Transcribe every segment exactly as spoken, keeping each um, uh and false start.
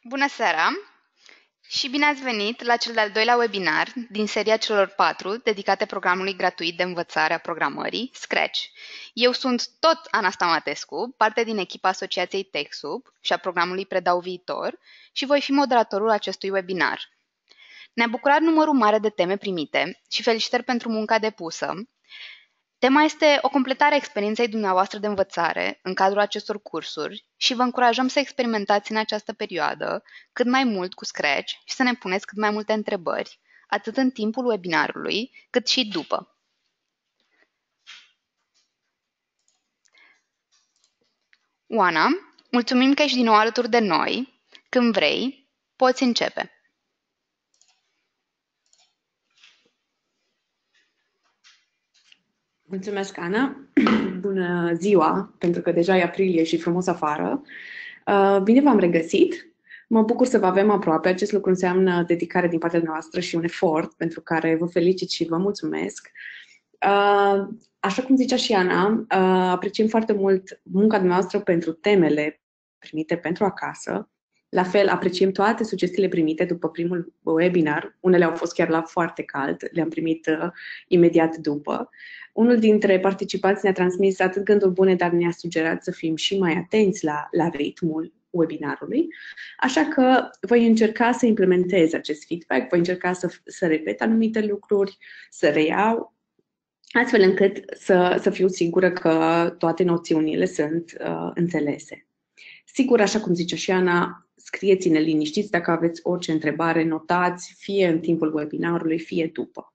Bună seara și bine ați venit la cel de-al doilea webinar din seria celor patru dedicate programului gratuit de învățare a programării, Scratch. Eu sunt tot Ana Stamatescu, parte din echipa Asociației TechSoup și a programului Predau Viitor și voi fi moderatorul acestui webinar. Ne-a bucurat numărul mare de teme primite și felicitări pentru munca depusă. Tema este o completare a experienței dumneavoastră de învățare în cadrul acestor cursuri și vă încurajăm să experimentați în această perioadă cât mai mult cu Scratch și să ne puneți cât mai multe întrebări, atât în timpul webinarului, cât și după. Oana, mulțumim că ești din nou alături de noi. Când vrei, poți începe. Mulțumesc, Ana. Bună ziua, pentru că deja e aprilie și frumos afară. Bine v-am regăsit. Mă bucur să vă avem aproape. Acest lucru înseamnă dedicare din partea noastră și un efort pentru care vă felicit și vă mulțumesc. Așa cum zicea și Ana, apreciem foarte mult munca noastră pentru temele primite pentru acasă. La fel, apreciem toate sugestiile primite după primul webinar. Unele au fost chiar la foarte cald, le-am primit uh, imediat după. Unul dintre participanți ne-a transmis atât gânduri bune, dar ne-a sugerat să fim și mai atenți la, la ritmul webinarului. Așa că voi încerca să implementez acest feedback, voi încerca să, să repet anumite lucruri, să reiau, astfel încât să, să fiu sigură că toate noțiunile sunt uh, înțelese. Sigur, așa cum zice și Ana, scrieți-ne liniștiți dacă aveți orice întrebare, notați, fie în timpul webinarului, fie după.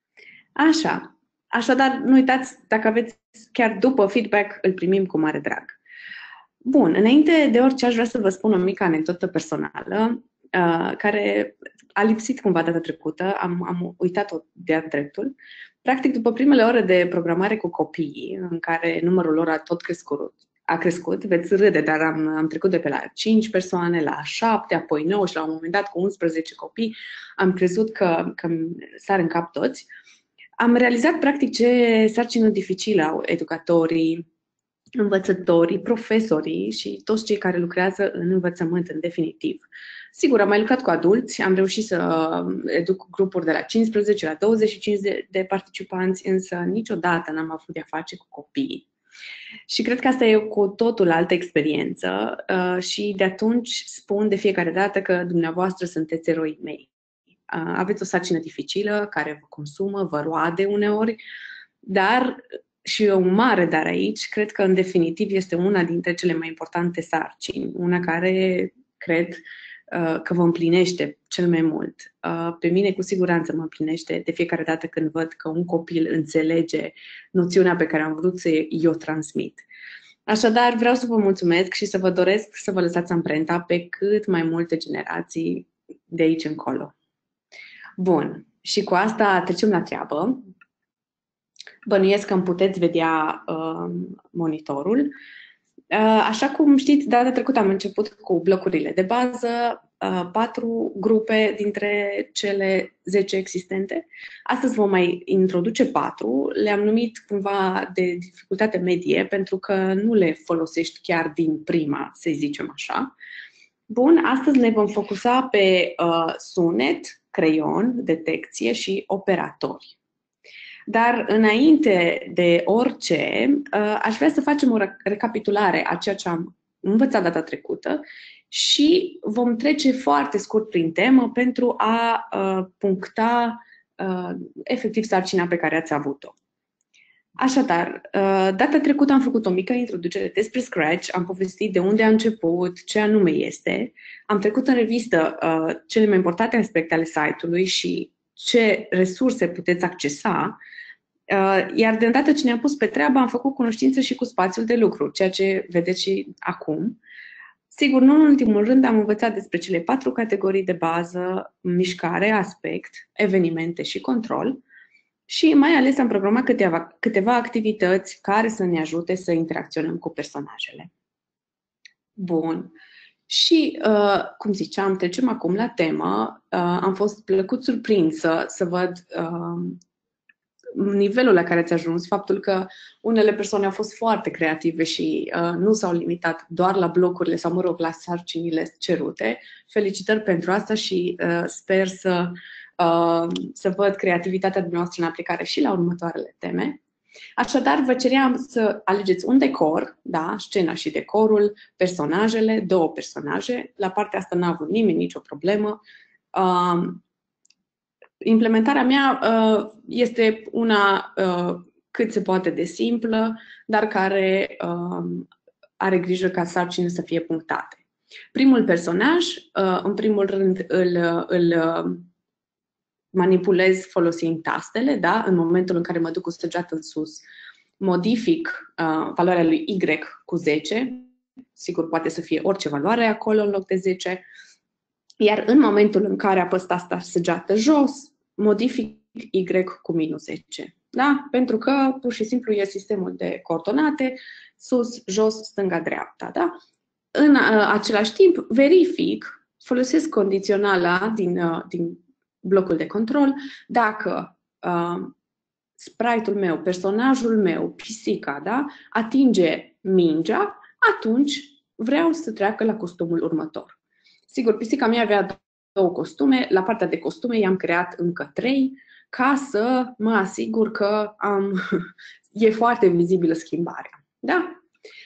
Așa, așadar, nu uitați, dacă aveți chiar după feedback, îl primim cu mare drag. Bun, înainte de orice aș vrea să vă spun o mică anecdotă personală, uh, care a lipsit cumva data trecută, am, am uitat-o de-a dreptul. Practic, după primele ore de programare cu copiii, în care numărul lor a tot crescut, a crescut, veți râde, dar am, am trecut de pe la cinci persoane, la șapte, apoi nouă și la un moment dat cu unsprezece copii, am crezut că, că sar în cap toți. Am realizat practic ce sarcină dificilă au educatorii, învățătorii, profesorii și toți cei care lucrează în învățământ în definitiv. Sigur, am mai lucrat cu adulți, am reușit să educ grupuri de la cincisprezece la douăzeci și cinci de, de participanți, însă niciodată n-am avut de-a face cu copiii. Și cred că asta e cu totul altă experiență uh, și de atunci spun de fiecare dată că dumneavoastră sunteți eroii mei. Uh, aveți o sarcină dificilă care vă consumă, vă roade uneori, dar și un mare dar aici, cred că în definitiv este una dintre cele mai importante sarcini, una care cred uh, că vă împlinește cel mai mult. Uh, pe mine cu siguranță mă împlinește de fiecare dată când văd că un copil înțelege noțiunea pe care am vrut să i-o transmit. Așadar, vreau să vă mulțumesc și să vă doresc să vă lăsați amprenta pe cât mai multe generații de aici încolo. Bun, și cu asta trecem la treabă. Bănuiesc că îmi puteți vedea uh, monitorul. Uh, așa cum știți, data trecută am început cu blocurile de bază, uh, patru grupe dintre cele zece existente. Astăzi vom mai introduce patru. Le-am numit cumva de dificultate medie, pentru că nu le folosești chiar din prima, să zicem așa. Bun, astăzi ne vom focusa pe uh, sunet, creion, detecție și operatori. Dar înainte de orice, aș vrea să facem o recapitulare a ceea ce am învățat data trecută și vom trece foarte scurt prin temă pentru a puncta efectiv sarcina pe care ați avut-o. Așadar, data trecută am făcut o mică introducere despre Scratch, am povestit de unde a început, ce anume este, am trecut în revistă cele mai importante aspecte ale site-ului și ce resurse puteți accesa, iar de îndată ce ne-am pus pe treabă, am făcut cunoștință și cu spațiul de lucru, ceea ce vedeți și acum. Sigur, nu în ultimul rând am învățat despre cele patru categorii de bază: mișcare, aspect, evenimente și control, și mai ales am programat câteva, câteva activități care să ne ajute să interacționăm cu personajele. Bun. Și, uh, cum ziceam, trecem acum la temă. Uh, am fost plăcut surprinsă să văd uh, nivelul la care ați ajuns, faptul că unele persoane au fost foarte creative și uh, nu s-au limitat doar la blocurile sau, mă rog, la sarcinile cerute. Felicitări pentru asta și uh, sper să, uh, să văd creativitatea dumneavoastră în aplicare și la următoarele teme. Așadar, vă ceream să alegeți un decor, da, scena și decorul, personajele, două personaje. La partea asta n-a avut nimeni nicio problemă. Uh, implementarea mea uh, este una uh, cât se poate de simplă, dar care uh, are grijă ca sarcinile să fie punctate. Primul personaj, uh, în primul rând, îl, îl manipulez folosind tastele, da? În momentul în care mă duc cu săgeată în sus, modific uh, valoarea lui Y cu zece, sigur poate să fie orice valoare acolo în loc de zece, iar în momentul în care apăs tasta săgeată jos, modific Y cu minus zece. Da? Pentru că pur și simplu e sistemul de coordonate, sus, jos, stânga, dreapta. Da? În uh, același timp, verific, folosesc condiționala din, uh, din blocul de control, dacă uh, sprite-ul meu, personajul meu, pisica, da, atinge mingea, atunci vreau să treacă la costumul următor. Sigur, pisica mea avea două costume, la partea de costume i-am creat încă trei, ca să mă asigur că am, e foarte vizibilă schimbarea. Da?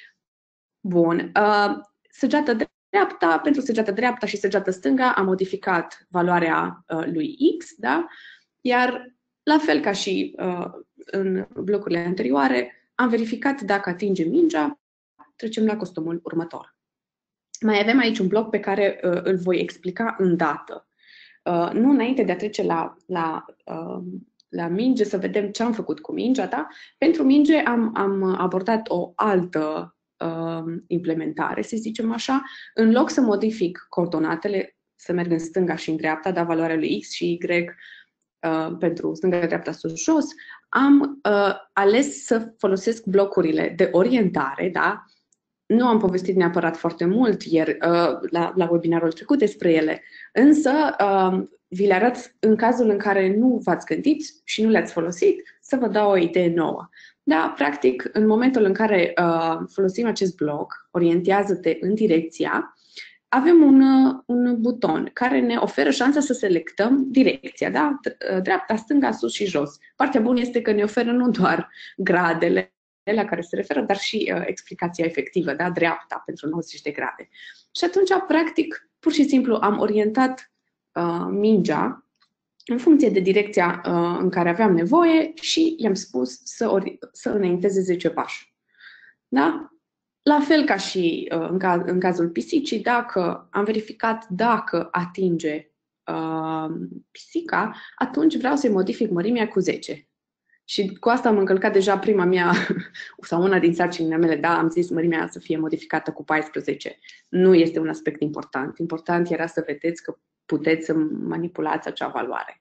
Bun. Uh, săgeată dreapta, pentru săgeată dreapta și săgeată stânga am modificat valoarea uh, lui X, da? Iar la fel ca și uh, în blocurile anterioare, am verificat dacă atinge mingea, trecem la costumul următor. Mai avem aici un bloc pe care uh, îl voi explica îndată. Uh, nu înainte de a trece la, la, uh, la minge, să vedem ce am făcut cu mingea, da? Pentru minge am, am abordat o altă uh, implementare, să zicem așa. În loc să modific coordonatele, să merg în stânga și în dreapta, da, valoarea lui X și Y uh, pentru stânga, dreapta, sus, jos, am uh, ales să folosesc blocurile de orientare, da? Nu am povestit neapărat foarte mult ieri uh, la, la webinarul trecut despre ele, însă uh, vi le arăt în cazul în care nu v-ați gândit și nu le-ați folosit, să vă dau o idee nouă. Da, practic, în momentul în care uh, folosim acest bloc, orientează-te în direcția, avem un, uh, un buton care ne oferă șansa să selectăm direcția, da? Dreapta, stânga, sus și jos. Partea bună este că ne oferă nu doar gradele la care se referă, dar și uh, explicația efectivă, da? Dreapta pentru nouăzeci de grade. Și atunci, practic, pur și simplu am orientat uh, mingea în funcție de direcția uh, în care aveam nevoie și i-am spus să, ori, să înainteze zece pași. Da? La fel ca și uh, în, caz, în cazul pisicii, dacă am verificat dacă atinge uh, pisica, atunci vreau să-i modific mărimea cu zece. Și cu asta am încălcat deja prima mea, sau una din sarcinile mele, da, am zis mărimea să fie modificată cu paisprezece. Nu este un aspect important. Important era să vedeți că puteți să manipulați acea valoare.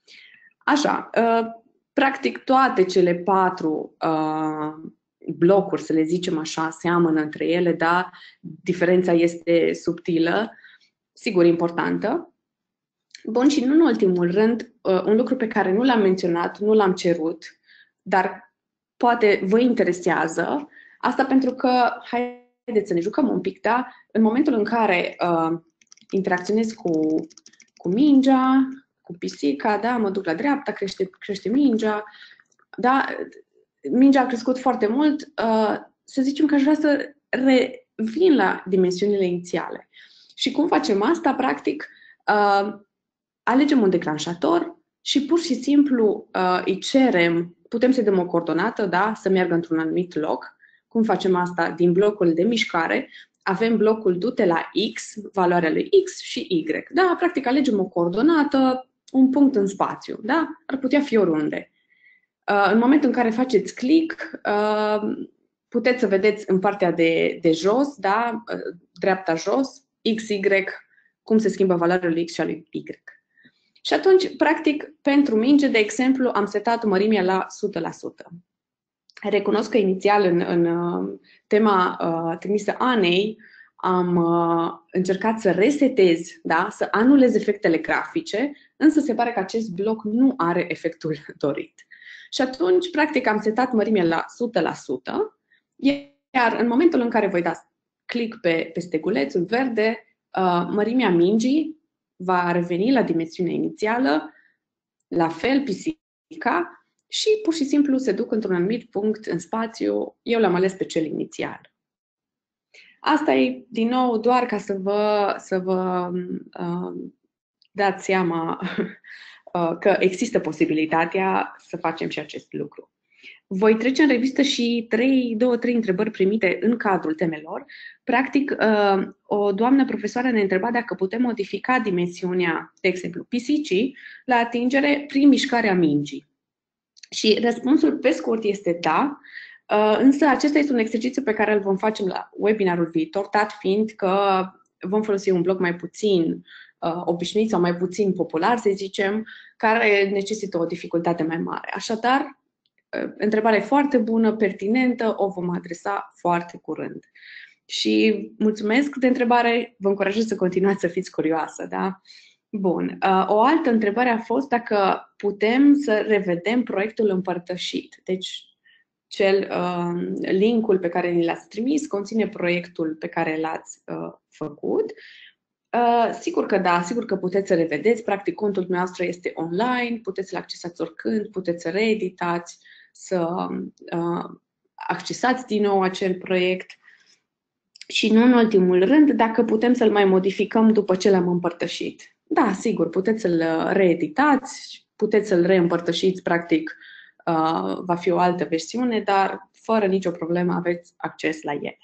Așa, uh, practic toate cele patru uh, blocuri, să le zicem așa, seamănă între ele, da, diferența este subtilă, sigur importantă. Bun, și nu în ultimul rând, uh, un lucru pe care nu l-am menționat, nu l-am cerut, dar poate vă interesează, asta pentru că, haideți să ne jucăm un pic, da? În momentul în care uh, interacționez cu, cu mingea, cu pisica, da? Mă duc la dreapta, crește, crește mingea, da? Mingea a crescut foarte mult, uh, să zicem că aș vrea să revin la dimensiunile inițiale. Și cum facem asta? Practic, uh, alegem un declanșator și pur și simplu uh, îi cerem, putem să-i dăm o coordonată, da? Să meargă într-un anumit loc. Cum facem asta? Din blocul de mișcare, avem blocul du-te la X, valoarea lui X și Y. Da? Practic alegem o coordonată, un punct în spațiu. Da? Ar putea fi oriunde. Uh, în momentul în care faceți click, uh, puteți să vedeți în partea de, de jos, da? Uh, dreapta jos, X, Y, cum se schimbă valoarea lui X și a lui Y. Și atunci, practic, pentru minge, de exemplu, am setat mărimea la o sută la sută. Recunosc că inițial în, în tema uh, trimisă Anei am uh, încercat să resetez, da? Să anulez efectele grafice, însă se pare că acest bloc nu are efectul dorit. Și atunci, practic, am setat mărimea la o sută la sută, iar în momentul în care voi da click pe, pe stegulețul verde, uh, mărimea mingii va reveni la dimensiunea inițială, la fel pisica, și pur și simplu se duc într-un anumit punct în spațiu. Eu l-am ales pe cel inițial. Asta e, din nou, doar ca să vă, să vă uh, dați seama uh, că există posibilitatea să facem și acest lucru. Voi trece în revistă și trei, două, trei întrebări primite în cadrul temelor. Practic, uh, o doamnă profesoară ne întreba dacă putem modifica dimensiunea, de exemplu, pisicii, la atingere prin mișcarea mingii. Și răspunsul pe scurt este da, uh, însă acesta este un exercițiu pe care îl vom face la webinarul viitor, dat fiind că vom folosi un bloc mai puțin uh, obișnuit sau mai puțin popular, să zicem, care necesită o dificultate mai mare. Așadar, întrebarea e foarte bună, pertinentă, o vom adresa foarte curând. Și mulțumesc de întrebare, vă încurajez să continuați să fiți curioasă, da? Bun. O altă întrebare a fost dacă putem să revedem proiectul împărtășit. Deci, cel uh, linkul pe care ni l-ați trimis conține proiectul pe care l-ați uh, făcut. Uh, sigur că da, sigur că puteți să revedeți. Practic, contul dumneavoastră este online, puteți să-l accesați oricând, puteți să reeditați, să uh, accesați din nou acel proiect și, nu în ultimul rând, dacă putem să-l mai modificăm după ce l-am împărtășit. Da, sigur, puteți să-l reeditați, puteți să-l reîmpărtășiți, practic uh, va fi o altă versiune, dar fără nicio problemă aveți acces la ele.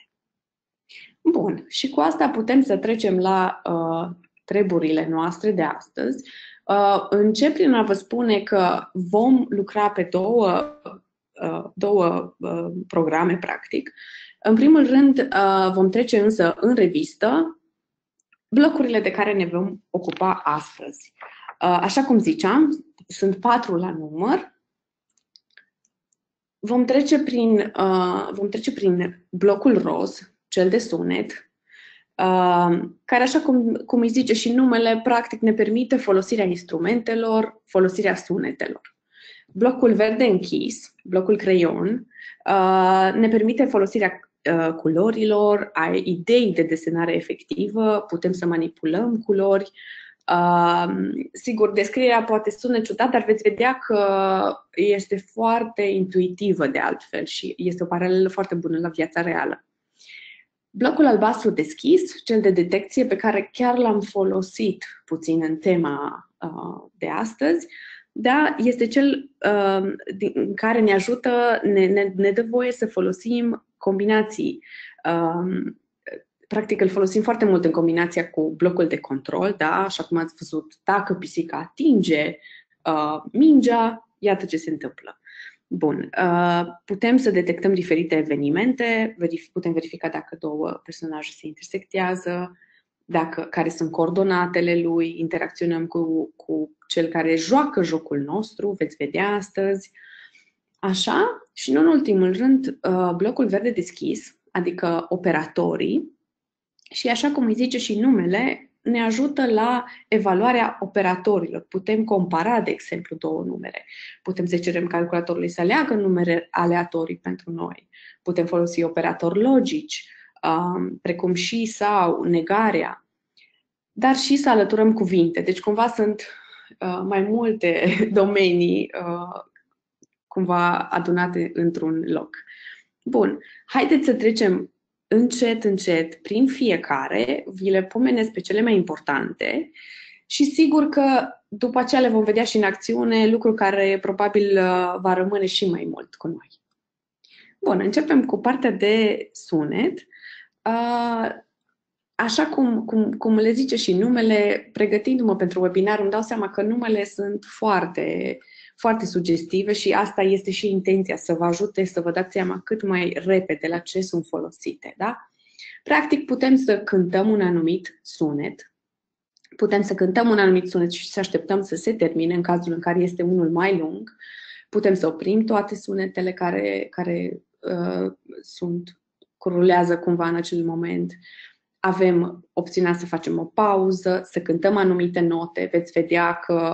Bun, și cu asta putem să trecem la uh, treburile noastre de astăzi. Uh, încep prin a vă spune că vom lucra pe două, uh, două uh, programe, practic. În primul rând, uh, vom trece însă în revistă blocurile de care ne vom ocupa astăzi. Uh, așa cum ziceam, sunt patru la număr. Vom trece prin, uh, vom trece prin blocul roz, cel de sunet, uh, care, așa cum, cum îi zice și numele, practic ne permite folosirea instrumentelor, folosirea sunetelor. Blocul verde închis, blocul creion, uh, ne permite folosirea uh, culorilor, a idei de desenare efectivă, putem să manipulăm culori. Uh, sigur, descrierea poate sună ciudat, dar veți vedea că este foarte intuitivă de altfel și este o paralelă foarte bună la viața reală. Blocul albastru deschis, cel de detecție pe care chiar l-am folosit puțin în tema uh, de astăzi, da, este cel uh, din care ne ajută, ne, ne, ne dă voie să folosim combinații. Uh, practic îl folosim foarte mult în combinația cu blocul de control, da, așa cum ați văzut, dacă pisica atinge uh, mingea, iată ce se întâmplă. Bun, putem să detectăm diferite evenimente, putem verifica dacă două personaje se intersectează, dacă, care sunt coordonatele lui, interacționăm cu, cu cel care joacă jocul nostru, veți vedea astăzi. Așa, și nu în ultimul rând, blocul verde deschis, adică operatorii, și așa cum îi zice și numele, ne ajută la evaluarea operatorilor. Putem compara, de exemplu, două numere. Putem să cerem calculatorului să aleagă numere aleatorii pentru noi. Putem folosi operatori logici, precum și sau negarea, dar și să alăturăm cuvinte. Deci, cumva, sunt mai multe domenii cumva adunate într-un loc. Bun, haideți să trecem încet, încet, prin fiecare, vi le pomenesc pe cele mai importante și sigur că după aceea le vom vedea și în acțiune, lucru care probabil va rămâne și mai mult cu noi. Bun, începem cu partea de sunet. Așa cum, cum, cum le zice și numele, pregătindu-mă pentru webinar, îmi dau seama că numele sunt foarte, foarte sugestive și asta este și intenția, să vă ajute să vă dați seama cât mai repede la ce sunt folosite. Da? Practic, putem să cântăm un anumit sunet, putem să cântăm un anumit sunet și să așteptăm să se termine în cazul în care este unul mai lung, putem să oprim toate sunetele care, care uh, sunt, rulează cumva în acel moment. Avem opțiunea să facem o pauză, să cântăm anumite note. Veți vedea că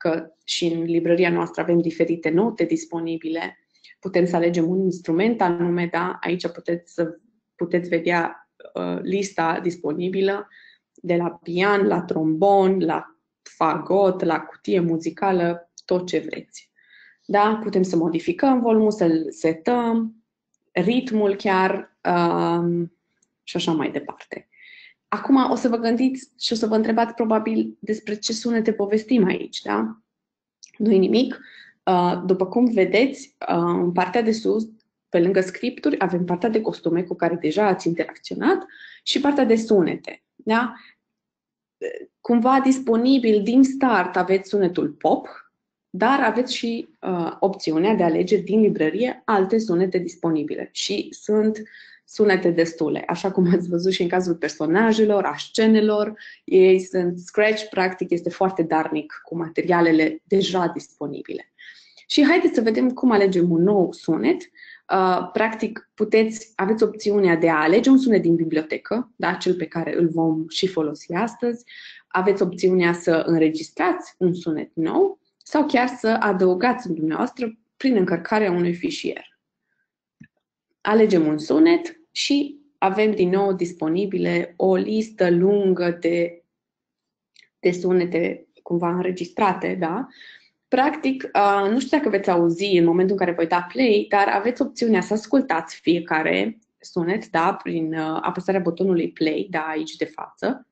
că și în librăria noastră avem diferite note disponibile. Putem să alegem un instrument anume, da? Aici puteți, să, puteți vedea uh, lista disponibilă de la pian, la trombon, la fagot, la cutie muzicală, tot ce vreți. Da? Putem să modificăm volumul, să-l setăm, ritmul chiar um, și așa mai departe. Acum o să vă gândiți și o să vă întrebați probabil despre ce sunete povestim aici, da? Nu-i nimic. Uh, după cum vedeți, uh, în partea de sus, pe lângă scripturi, avem partea de costume cu care deja ați interacționat și partea de sunete, da? Cumva disponibil din start aveți sunetul pop, dar aveți și uh, opțiunea de a alege din librărie alte sunete disponibile și sunt sunete destule, așa cum ați văzut și în cazul personajelor, a scenelor, ei sunt Scratch, practic este foarte darnic cu materialele deja disponibile. Și haideți să vedem cum alegem un nou sunet. Uh, practic puteți, aveți opțiunea de a alege un sunet din bibliotecă, da, cel pe care îl vom și folosi astăzi. Aveți opțiunea să înregistrați un sunet nou sau chiar să adăugați în dumneavoastră prin încărcarea unui fișier. Alegem un sunet și avem din nou disponibile o listă lungă de, de sunete cumva înregistrate, da? Practic, uh, nu știu dacă veți auzi în momentul în care voi da play, dar aveți opțiunea să ascultați fiecare sunet, da, prin uh, apăsarea butonului play, da, aici de față.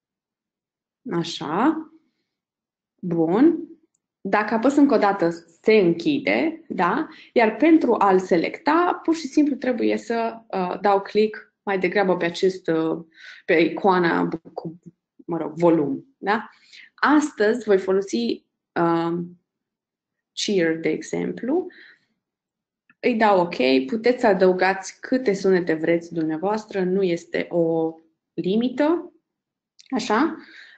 Așa. Bun. Dacă apăs încă o dată, se închide, da? Iar pentru a-l selecta, pur și simplu trebuie să uh, dau click mai degrabă pe acest, uh, pe icoana cu, mă rog, volum, da? Astăzi voi folosi uh, cheer, de exemplu. Îi dau OK, puteți să adăugați câte sunete vreți dumneavoastră, nu este o limită, așa?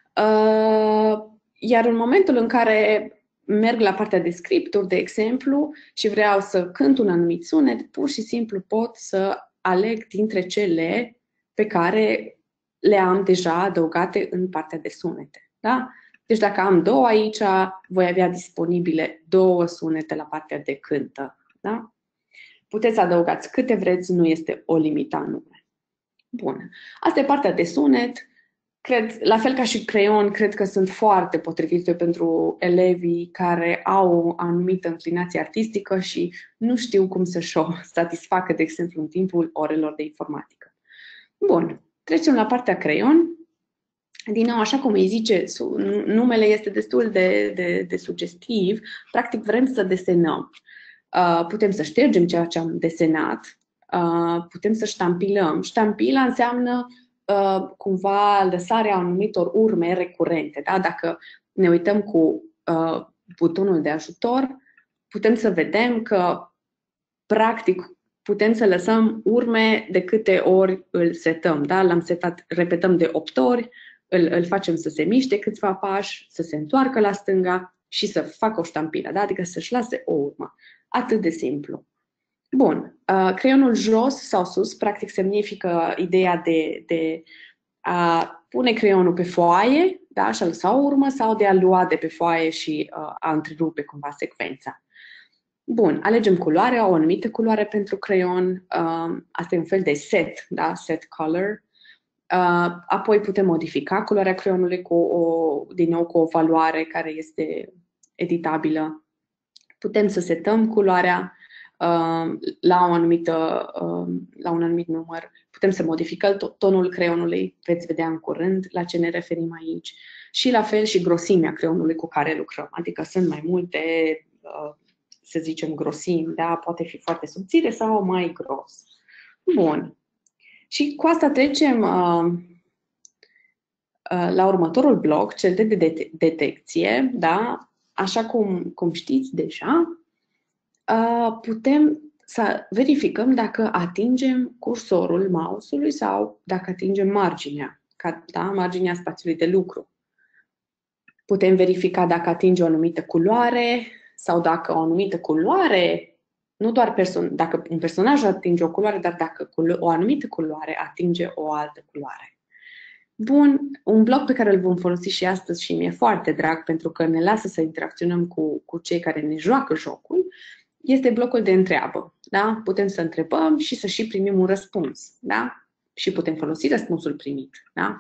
Uh, iar în momentul în care merg la partea de scripturi, de exemplu, și vreau să cânt un anumit sunet, pur și simplu pot să aleg dintre cele pe care le am deja adăugate în partea de sunete. Da? Deci dacă am două aici, voi avea disponibile două sunete la partea de cântă. Da? Puteți adăugați câte vreți, nu este o limită anume. Bun. Asta e partea de sunet. Cred, la fel ca și creion, cred că sunt foarte potrivite pentru elevii care au o anumită înclinație artistică și nu știu cum să-și o satisfacă, de exemplu, în timpul orelor de informatică. Bun, trecem la partea creion. Din nou, așa cum îi zice, numele este destul de, de, de sugestiv. Practic, vrem să desenăm. Uh, putem să ștergem ceea ce am desenat, uh, putem să ștampilăm. Ștampila înseamnă Uh, cumva lăsarea anumitor urme recurente. Da? Dacă ne uităm cu uh, butonul de ajutor, putem să vedem că practic putem să lăsăm urme de câte ori îl setăm. Da? L-am setat, repetăm de opt ori, îl, îl facem să se miște câțiva pași, să se întoarcă la stânga și să facă o ștampilă, da? Adică să-și lase o urmă. Atât de simplu. Bun, uh, creionul jos sau sus, practic semnifică ideea de, de a pune creionul pe foaie, da, și a lăsa o urmă, sau de a lua de pe foaie și uh, a întrerupe cumva secvența. Bun, alegem culoarea, o anumită culoare pentru creion, uh, asta e un fel de set, da, set color. Uh, apoi putem modifica culoarea creionului cu o, din nou cu o valoare care este editabilă. Putem să setăm culoarea la, o anumită, la un anumit număr. Putem să modificăm tonul creionului, veți vedea în curând la ce ne referim aici. Și la fel și grosimea creionului cu care lucrăm. Adică sunt mai multe, să zicem, grosimi, da? Poate fi foarte subțire sau mai gros. Bun. Și cu asta trecem la următorul bloc, cel de det- detecție, da? Așa cum, cum știți deja, putem să verificăm dacă atingem cursorul mouse-ului sau dacă atingem marginea, da? Marginea spațiului de lucru. Putem verifica dacă atinge o anumită culoare sau dacă o anumită culoare, nu doar perso- dacă un personaj atinge o culoare, dar dacă o anumită culoare atinge o altă culoare. Bun, un bloc pe care îl vom folosi și astăzi și mi-e foarte drag pentru că ne lasă să interacționăm cu, cu cei care ne joacă jocul, este blocul de întreabă. Da? Putem să întrebăm și să și primim un răspuns. Da? Și putem folosi răspunsul primit. Da?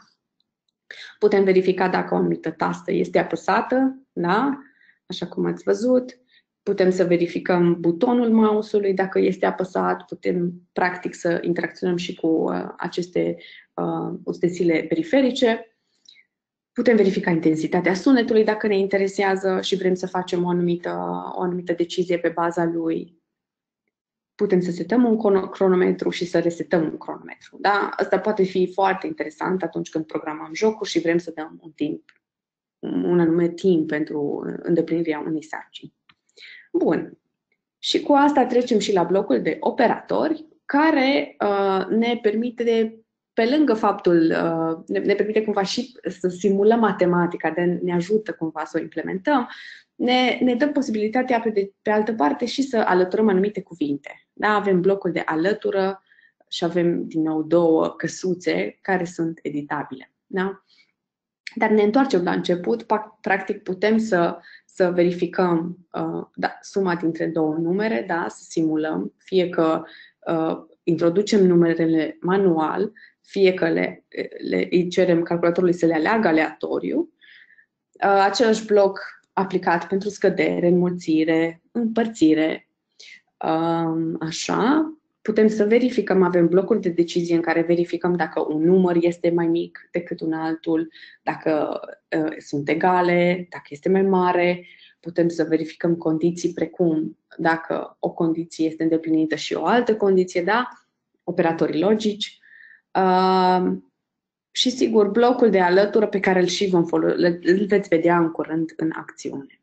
Putem verifica dacă o anumită tastă este apăsată, da? Așa cum ați văzut. Putem să verificăm butonul mouse-ului dacă este apăsat. Putem, practic, să interacționăm și cu uh, aceste uh, ustensile periferice. Putem verifica intensitatea sunetului dacă ne interesează și vrem să facem o anumită, o anumită decizie pe baza lui. Putem să setăm un cronometru și să resetăm un cronometru. Da? Asta poate fi foarte interesant atunci când programăm jocuri și vrem să dăm un timp, un anume timp pentru îndeplinirea unei sarcini. Bun. Și cu asta trecem și la blocul de operatori, care uh, ne permite, de, pe lângă faptul, uh, ne, ne permite cumva și să simulăm matematica, de ne ajută cumva să o implementăm, ne, ne dă posibilitatea, pe, de, pe altă parte, și să alăturăm anumite cuvinte. Da? Avem blocul de alătură și avem, din nou, două căsuțe care sunt editabile. Da? Dar ne întoarcem la început, practic putem să, să verificăm uh, da, suma dintre două numere, da, să simulăm, fie că uh, introducem numerele manual, fie că le, le, îi cerem calculatorului să le aleagă aleatoriu. Uh, același bloc aplicat pentru scădere, înmulțire, împărțire, uh, așa. Putem să verificăm, avem blocuri de decizie în care verificăm dacă un număr este mai mic decât un altul, dacă uh, sunt egale, dacă este mai mare. Putem să verificăm condiții precum dacă o condiție este îndeplinită și o altă condiție, da? Operatorii logici. Uh, și sigur, blocul de alătură pe care îl și vom folosi, îl veți vedea în curând în acțiune.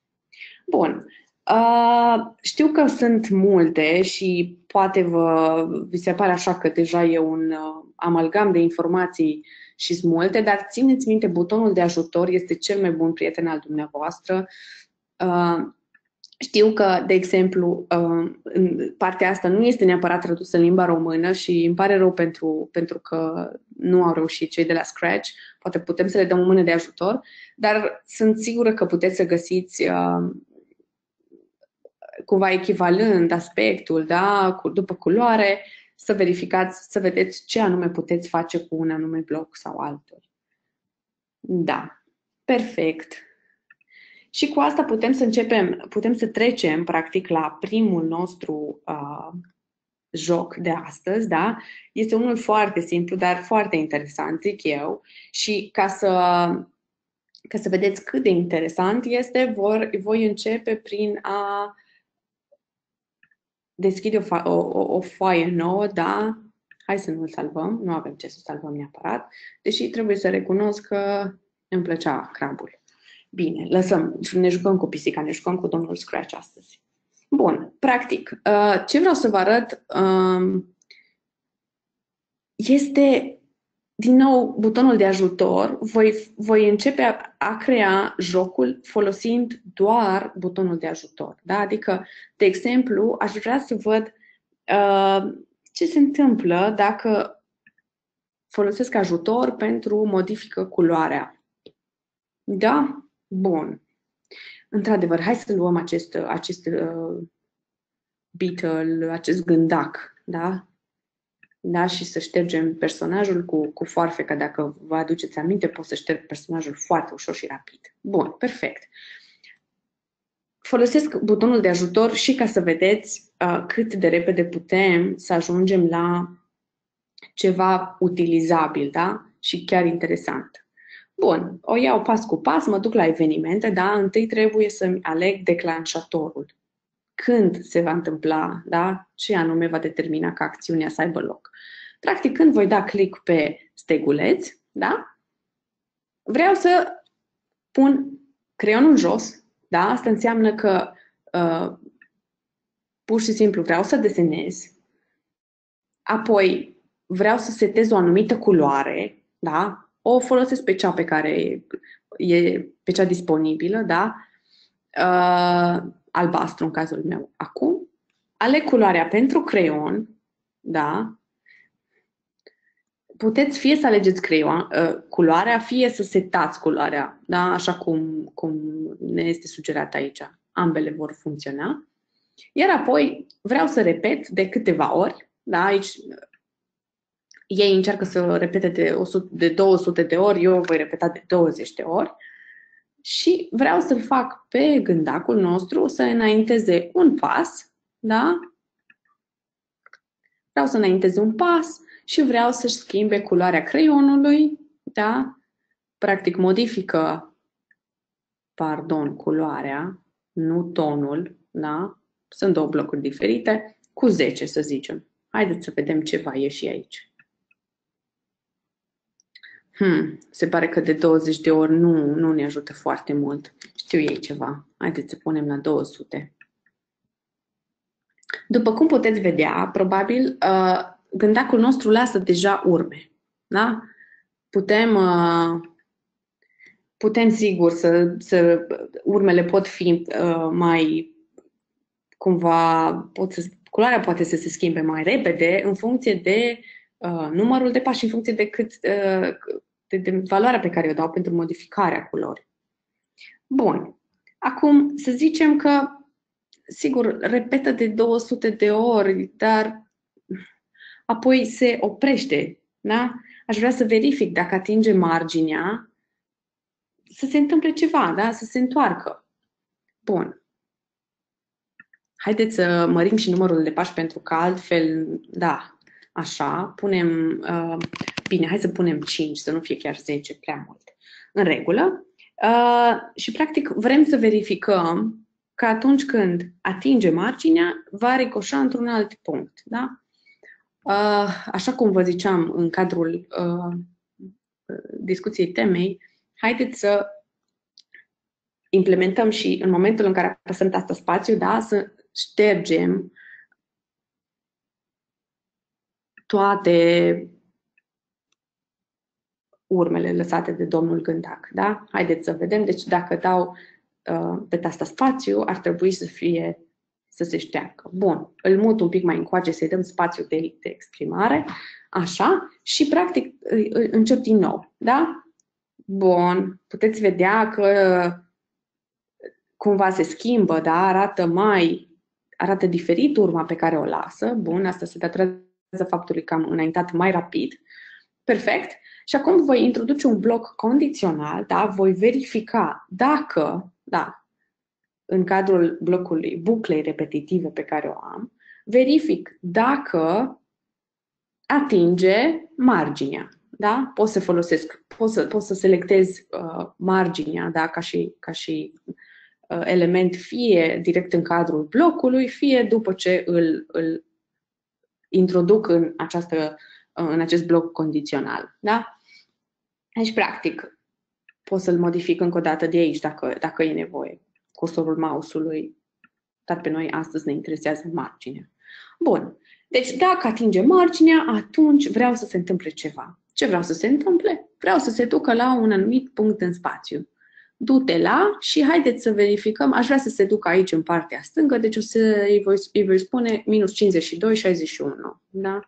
Bun. Uh, știu că sunt multe și poate vă, vi se pare așa că deja e un uh, amalgam de informații și sunt multe, dar țineți minte, butonul de ajutor este cel mai bun prieten al dumneavoastră. Uh, știu că, de exemplu, uh, în partea asta nu este neapărat tradusă în limba română și îmi pare rău pentru, pentru că nu au reușit cei de la Scratch. Poate putem să le dăm o mână de ajutor, dar sunt sigură că puteți să găsiți uh, cumva echivalând aspectul, da, cu, după culoare, să verificați, să vedeți ce anume puteți face cu un anume bloc sau altul. Da, perfect. Și cu asta putem să începem, putem să trecem practic la primul nostru uh, joc de astăzi, da? Este unul foarte simplu, dar foarte interesant, zic eu. Și ca să, ca să vedeți cât de interesant este, vor, voi începe prin a deschide o, o, o foaie nouă, da? Hai să nu-l salvăm, nu avem ce să salvăm neapărat, deși trebuie să recunosc că îmi plăcea crabul. Bine, lăsăm, ne jucăm cu pisica, ne jucăm cu domnul Scratch astăzi. Bun, practic, ce vreau să vă arăt este, din nou, butonul de ajutor. Voi, voi începe a, a crea jocul folosind doar butonul de ajutor. Da? Adică, de exemplu, aș vrea să văd uh, ce se întâmplă dacă folosesc ajutor pentru modifică culoarea. Da? Bun. Într-adevăr, hai să luăm acest, acest uh, beetle, acest gândac, da? Da? Și să ștergem personajul cu, cu foarfeca. Dacă vă aduceți aminte, pot să șterg personajul foarte ușor și rapid. Bun, perfect. Folosesc butonul de ajutor și ca să vedeți uh, cât de repede putem să ajungem la ceva utilizabil, da? Și chiar interesant. Bun, o iau pas cu pas, mă duc la evenimente, da? Întâi trebuie să-mi aleg declanșatorul. Când se va întâmpla, da? Ce anume va determina ca acțiunea să aibă loc. Practic, când voi da click pe steguleț, da? Vreau să pun creionul jos, da? Asta înseamnă că uh, pur și simplu vreau să desenez, apoi vreau să setez o anumită culoare, da? O folosesc pe cea pe care e, pe cea disponibilă, da? Uh, albastru în cazul meu. Acum, aleg culoarea pentru creion, da? puteți fie să alegeți creion, culoarea, fie să setați culoarea, da? Așa cum, cum ne este sugerat aici. Ambele vor funcționa. Iar apoi vreau să repet de câteva ori, da? Aici ei încearcă să repete de, o sută, de două sute de ori, eu voi repeta de douăzeci de ori și vreau să-l fac pe gândacul nostru să înainteze un pas, da? Vreau să înainteze un pas și vreau să-și schimbe culoarea creionului, da? Practic modifică, pardon, culoarea, nu tonul, da? Sunt două blocuri diferite, cu zece să zicem. Haideți să vedem ce va ieși aici. Hmm, se pare că de douăzeci de ori nu, nu ne ajută foarte mult. Știu ei ceva. Haideți să punem la două sute. După cum puteți vedea, probabil uh, gândacul nostru lasă deja urme. Da? Putem, uh, putem sigur să, să urmele pot fi uh, mai cumva, pot să, culoarea poate să se schimbe mai repede în funcție de uh, numărul de pași, în funcție de cât uh, de, de valoarea pe care o dau pentru modificarea culorii. Bun. Acum să zicem că sigur, repetă de două sute de ori, dar apoi se oprește. Da? Aș vrea să verific dacă atinge marginea, să se întâmple ceva, da? Să se întoarcă. Bun. Haideți să mărim și numărul de pași pentru că altfel, da, așa, punem, uh, bine, hai să punem cinci, să nu fie chiar zece, prea mult. În regulă. Uh, și practic vrem să verificăm că atunci când atinge marginea, va ricoșa într-un alt punct. Da? Uh, așa cum vă ziceam în cadrul uh, discuției temei, haideți să implementăm și în momentul în care apăsăm tasta spațiu, da, să ștergem toate urmele lăsate de domnul gândac. Da? Haideți să vedem. Deci dacă dau pe tasta spațiu, ar trebui să fie, să se șteargă. Bun, îl mut un pic mai încoace, să-i dăm spațiu de, de exprimare, așa, și practic încep din nou, da? Bun, puteți vedea că cumva se schimbă, da? Arată mai, arată diferit urma pe care o lasă. Bun, asta se datorează faptului că am înaintat mai rapid. Perfect. Și acum voi introduce un bloc condițional, da? Voi verifica dacă, da, în cadrul blocului buclei repetitive pe care o am, verific dacă atinge marginea. Da? Pot să folosesc, pot să, pot să selectez uh, marginea, da? ca și, ca și uh, element fie direct în cadrul blocului, fie după ce îl, îl introduc în, această, uh, în acest bloc condițional. Da? Deci, practic, pot să-l modific încă o dată de aici, dacă, dacă e nevoie, cursorul mouse-ului, dar pe noi astăzi ne interesează marginea. Bun. Deci, dacă atinge marginea, atunci vreau să se întâmple ceva. Ce vreau să se întâmple? Vreau să se ducă la un anumit punct în spațiu. Du-te la și haideți să verificăm. Aș vrea să se ducă aici în partea stângă, deci o să îi voi, îi voi spune minus cincizeci și doi, șaizeci și unu. Da?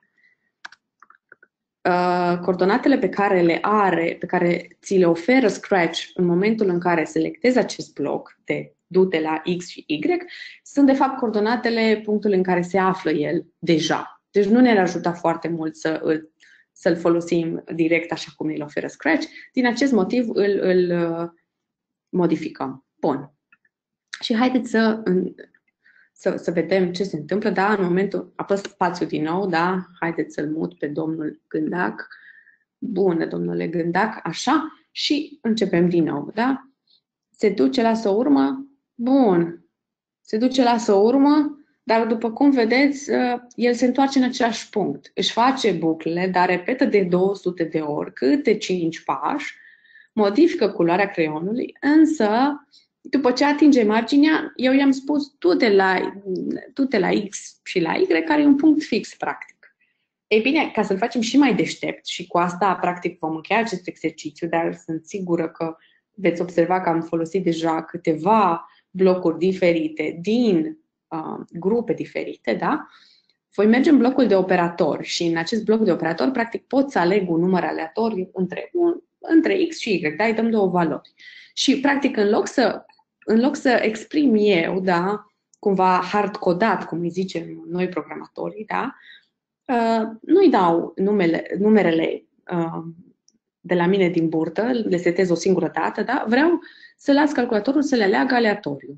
Uh, coordonatele pe care le are, pe care ți le oferă Scratch în momentul în care selectezi acest bloc de du-te la X și Y, sunt de fapt coordonatele punctului în care se află el deja. Deci nu ne-ar ajuta foarte mult să îl, să-l folosim direct așa cum îl oferă Scratch. Din acest motiv îl, îl modificăm. Bun. Și haideți să, să, să vedem ce se întâmplă. Da, în momentul, apăs spațiu din nou, da, haideți să-l mut pe domnul Gândac. Bună, domnule Gândac, așa, și începem din nou, da? Se duce, lasă o urmă, bun, se duce, lasă o urmă, dar după cum vedeți, el se întoarce în același punct. Își face buclele, dar repetă de două sute de ori, câte cinci pași, modifică culoarea creionului, însă, după ce atinge marginea, eu i-am spus tu de la, tu de la X și la Y, care e un punct fix, practic. Ei bine, ca să-l facem și mai deștept, și cu asta, practic, vom încheia acest exercițiu, dar sunt sigură că veți observa că am folosit deja câteva blocuri diferite din uh, grupe diferite, da? voi merge în blocul de operator și în acest bloc de operator, practic, pot să aleg un număr aleatoriu între, un, între X și Y, da? Îi dăm două valori. Și, practic, în loc să, în loc să exprim eu, da, cumva hard-codat, cum îi zicem noi programatorii, da, uh, nu-i dau numele, numerele uh, de la mine din burtă, le setez o singură dată, da? Vreau să las calculatorul să le aleagă aleatoriu.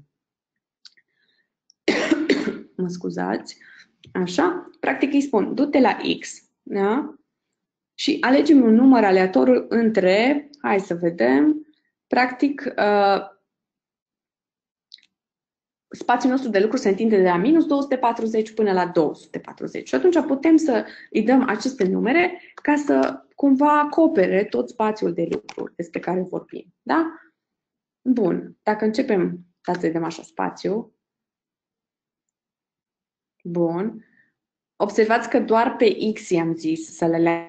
Mă scuzați. Așa? Practic îi spun, du-te la X, da? Și alegem un număr aleatoriu între, hai să vedem, practic, uh, spațiul nostru de lucru se întinde de la minus două sute patruzeci până la două sute patruzeci. Și atunci putem să îi dăm aceste numere ca să cumva acopere tot spațiul de lucru despre care vorbim. Da? Bun. Dacă începem, dați să dăm așa spațiu. Bun. Observați că doar pe X i-am zis să le le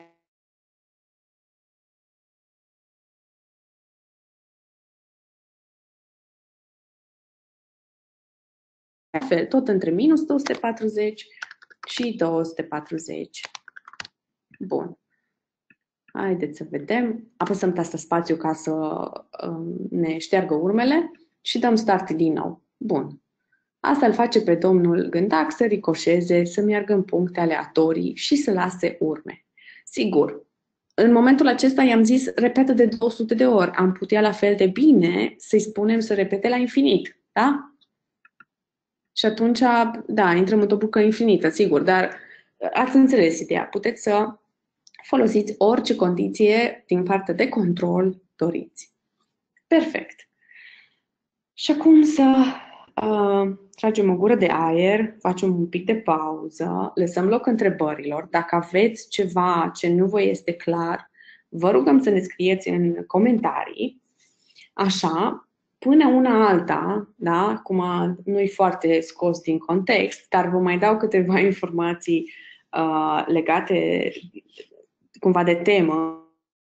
fel, tot între minus două sute patruzeci și două sute patruzeci. Bun. Haideți să vedem. Apăsăm tasta spațiu ca să um, ne șteargă urmele și dăm start din nou. Bun. Asta îl face pe domnul Gândac să ricoșeze, să meargă în puncte aleatorii și să lase urme. Sigur, în momentul acesta i-am zis repetă de două sute de ori. Am putea la fel de bine să-i spunem să repete la infinit. Da? Și atunci, da, intrăm într-o bucă infinită, sigur, dar ați înțeles ideea. Puteți să folosiți orice condiție din partea de control doriți. Perfect. Și acum să uh, tragem o gură de aer, facem un pic de pauză, lăsăm loc întrebărilor. Dacă aveți ceva ce nu vă este clar, vă rugăm să ne scrieți în comentarii. Așa, până una alta, da, acum nu-i foarte scos din context, dar vă mai dau câteva informații uh, legate cumva de temă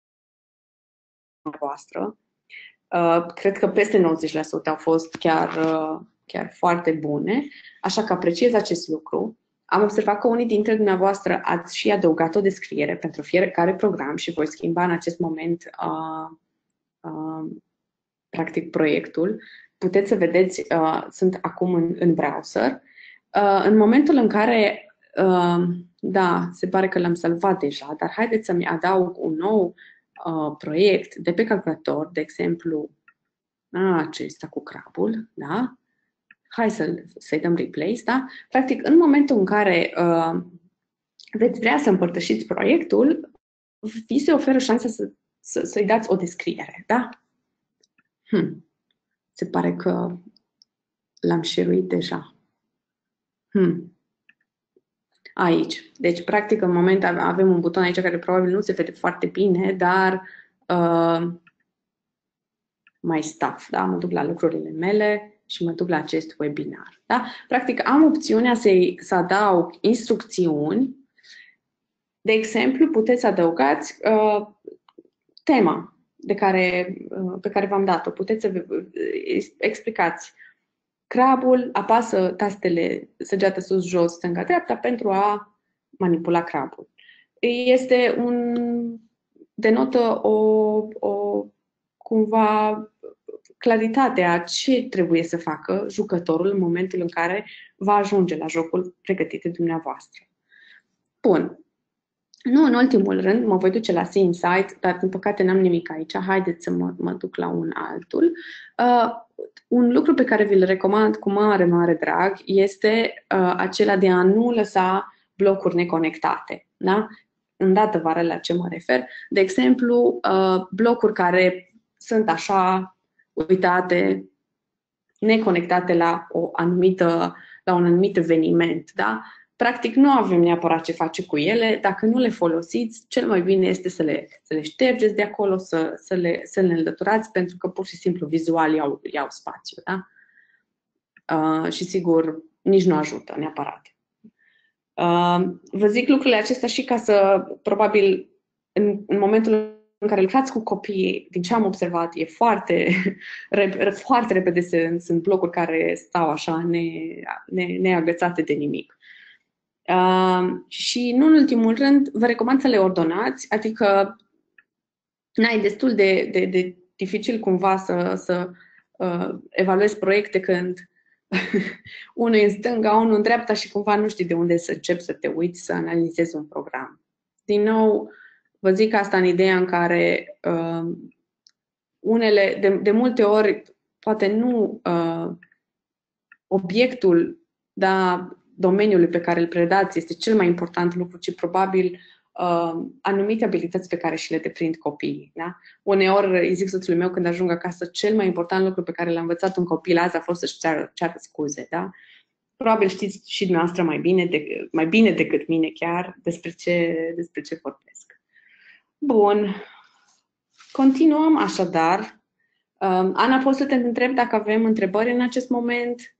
voastră. Uh, cred că peste nouăzeci la sută au fost chiar, uh, chiar foarte bune, așa că apreciez acest lucru. Am observat că unii dintre dumneavoastră ați și adăugat o descriere pentru fiecare program și voi schimba în acest moment uh, uh, practic proiectul. Puteți să vedeți, uh, sunt acum în, în browser. Uh, în momentul în care, uh, da, se pare că l-am salvat deja, dar haideți să-mi adaug un nou uh, proiect de pe calculator, de exemplu, acesta cu crabul, da? Hai să, să-i dăm replace, da? Practic, în momentul în care uh, veți vrea să împărtășiți proiectul, vi se oferă șansa să, să, să-i dați o descriere, da? Hmm. Se pare că l-am share-uit deja. Hmm. Aici. Deci, practic, în moment avem un buton aici care probabil nu se vede foarte bine, dar uh, mai stuff, da? Mă duc la lucrurile mele și mă duc la acest webinar. Da? Practic, am opțiunea să, să adaug instrucțiuni. De exemplu, puteți adăugați uh, tema de care, uh, pe care v-am dat-o. Puteți să explicați. Crabul apasă tastele săgeată sus-jos, stânga-dreapta pentru a manipula crabul. Este un, denotă o, o cumva claritate a ce trebuie să facă jucătorul în momentul în care va ajunge la jocul pregătit de dumneavoastră. Bun. Nu în ultimul rând, mă voi duce la See Insight, dar din păcate n-am nimic aici. Haideți să mă, mă duc la un altul. Uh, un lucru pe care vi-l recomand cu mare, mare drag este uh, acela de a nu lăsa blocuri neconectate. Da? Îndată vă arăt la ce mă refer. De exemplu, uh, blocuri care sunt așa uitate, neconectate la, o anumită, la un anumit eveniment. Da? Practic, nu avem neapărat ce face cu ele. Dacă nu le folosiți, cel mai bine este să le, să le ștergeți de acolo, să, să, le, să le înlăturați, pentru că pur și simplu vizual iau, iau spațiu. Da? Uh, și sigur, nici nu ajută neapărat. Uh, vă zic lucrurile acestea și ca să, probabil, în, în momentul în care lucrați cu copiii, din ce am observat, e foarte, foarte repede sunt, sunt blocuri care stau așa ne, ne, neagățate de nimic. Uh, și nu în ultimul rând, vă recomand să le ordonați, adică n-ai destul de, de, de dificil cumva să, să uh, evaluezi proiecte când unul e în stânga, unul în dreapta și cumva nu știi de unde să începi să te uiți, să analizezi un program. Din nou, vă zic asta în ideea în care uh, unele, de, de multe ori, poate nu uh, obiectul, da, domeniului pe care îl predați este cel mai important lucru, ci probabil uh, anumite abilități pe care și le deprind copiii. Da? Uneori îi zic soțului meu când ajung acasă, cel mai important lucru pe care l-a învățat un copil azi a fost să-și ceară, ceară scuze. Da? Probabil știți și dumneavoastră mai bine, de, mai bine decât mine chiar despre ce, despre ce vorbesc. Bun. Continuăm așadar. Um, Ana, poți să te întreb dacă avem întrebări în acest moment?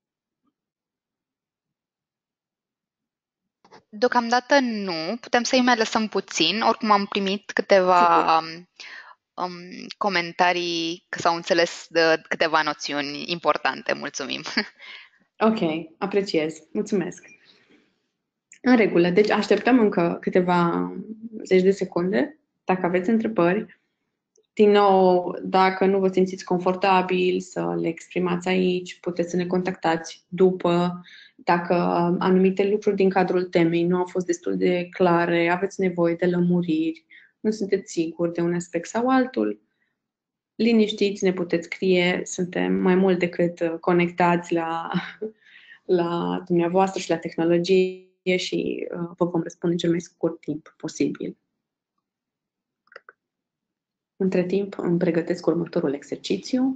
Deocamdată nu, putem să-i mai lăsăm puțin, oricum am primit câteva Sigur. um, um, comentarii că s-au înțeles de câteva noțiuni importante, mulțumim. Ok, apreciez. Mulțumesc. În regulă. Deci așteptăm încă câteva zeci de secunde, dacă aveți întrebări. Din nou, dacă nu vă simțiți confortabil să le exprimați aici, puteți să ne contactați după. Dacă anumite lucruri din cadrul temei nu au fost destul de clare, aveți nevoie de lămuriri, nu sunteți siguri de un aspect sau altul, liniștiți, ne puteți scrie, suntem mai mult decât conectați la, la dumneavoastră și la tehnologie și uh, vă vom răspunde în cel mai scurt timp posibil. Între timp îmi pregătesc următorul exercițiu.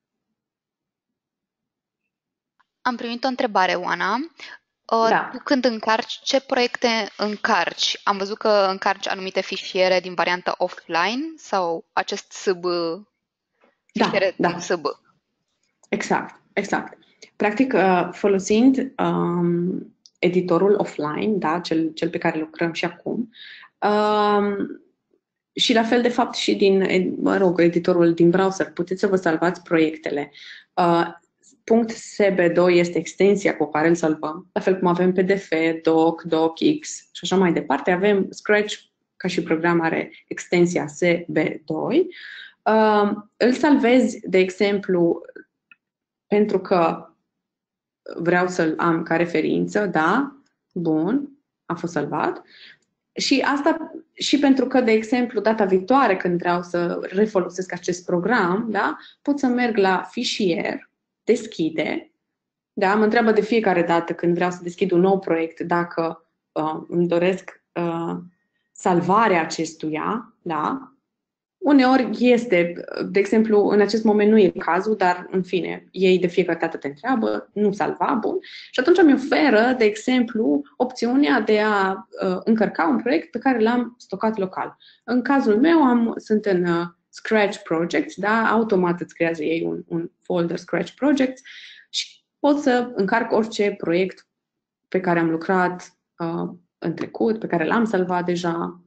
Am primit o întrebare, Oana. Da. Tu când încarci, ce proiecte încarci? Am văzut că încarci anumite fișiere din variantă offline sau acest S B, Da, fișiere da, S B? exact, exact. Practic, uh, folosind um, editorul offline, da, cel, cel pe care lucrăm și acum, um, și la fel, de fapt, și din, mă rog, editorul din browser, puteți să vă salvați proiectele. Uh, .s b doi este extensia cu care îl salvăm, la fel cum avem P D F, Doc, DocX și așa mai departe. Avem Scratch, ca și program, are extensia S B doi. Uh, îl salvezi, de exemplu, pentru că vreau să-l am ca referință, da, bun, a fost salvat. Și asta și pentru că, de exemplu, data viitoare când vreau să refolosesc acest program, da, pot să merg la fișier, deschide, da, mă întreabă de fiecare dată când vreau să deschid un nou proiect dacă uh, îmi doresc uh, salvarea acestuia, da. Uneori este, de exemplu, în acest moment nu e cazul, dar, în fine, ei de fiecare dată te întreabă, nu salva, bun. Și atunci mi oferă, de exemplu, opțiunea de a uh, încărca un proiect pe care l-am stocat local. În cazul meu, am, sunt în uh, Scratch Projects, da? Automat îți creează ei un, un folder Scratch Projects și pot să încarc orice proiect pe care am lucrat uh, în trecut, pe care l-am salvat deja.